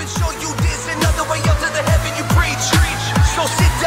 show you there's another way up to the heaven you preach. So sit